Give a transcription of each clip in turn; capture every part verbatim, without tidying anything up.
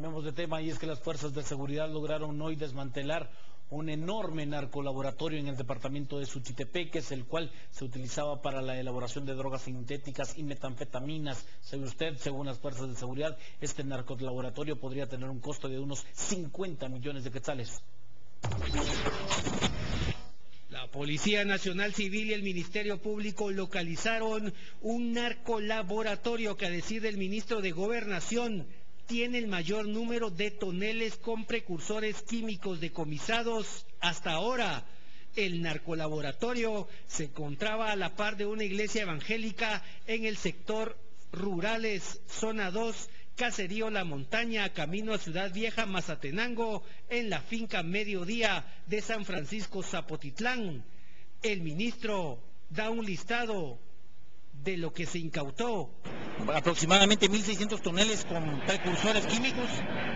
Cambiamos de tema y es que las fuerzas de seguridad lograron hoy desmantelar un enorme narcolaboratorio en el departamento de Suchitepeques, el cual se utilizaba para la elaboración de drogas sintéticas y metanfetaminas. Sabe usted, según las fuerzas de seguridad, este narcolaboratorio podría tener un costo de unos cincuenta millones de quetzales. La Policía Nacional Civil y el Ministerio Público localizaron un narcolaboratorio que, a decir del ministro de Gobernación, tiene el mayor número de toneles con precursores químicos decomisados hasta ahora. El narcolaboratorio se encontraba a la par de una iglesia evangélica en el sector Rurales, zona dos, Caserío La Montaña, camino a Ciudad Vieja, Mazatenango, en la finca Mediodía de San Francisco, Zapotitlán. El ministro da un listado de lo que se incautó. Aproximadamente mil seiscientos toneles con precursores químicos,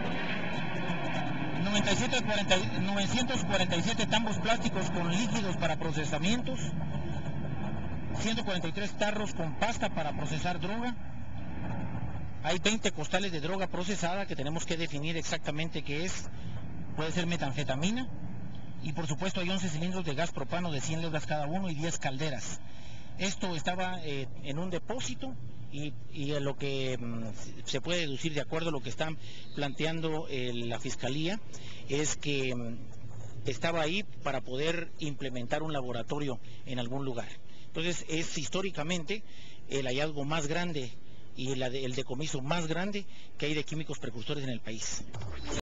novecientos cuarenta y siete tambos plásticos con líquidos para procesamientos, ciento cuarenta y tres tarros con pasta para procesar droga. Hay veinte costales de droga procesada que tenemos que definir exactamente qué es. Puede ser metanfetamina. Y por supuesto hay once cilindros de gas propano de cien libras cada uno y diez calderas. Esto estaba eh, en un depósito y, y lo que mm, se puede deducir de acuerdo a lo que están planteando eh, la Fiscalía es que mm, estaba ahí para poder implementar un laboratorio en algún lugar. Entonces es históricamente el hallazgo más grande y el, el decomiso más grande que hay de químicos precursores en el país.